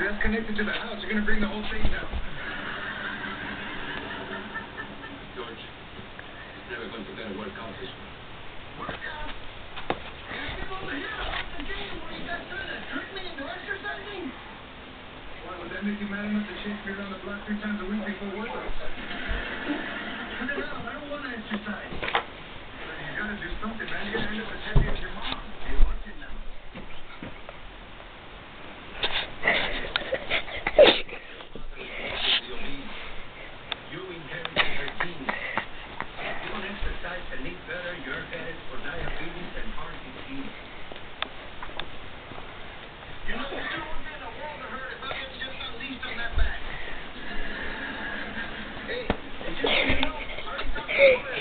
that's connected to the house. You're going to bring the whole thing down. George, never going to get a workout this one. Workout? Over here about the game where you guys trying to trick me into exercising? Why would that make you mad enough to chase me around the block 3 times a week before workouts? Turn it out. I don't want to exercise. You got to do something, man. You're going to end up as heavy as your mom. Hey, watch it now. You inherited her genes. If you don't exercise and eat better, you're headed for diabetes and heart disease. You know, you sure would be in a world of hurt if I had just unleashed on that back. Hey, just so you know, I already talked to the lawyer.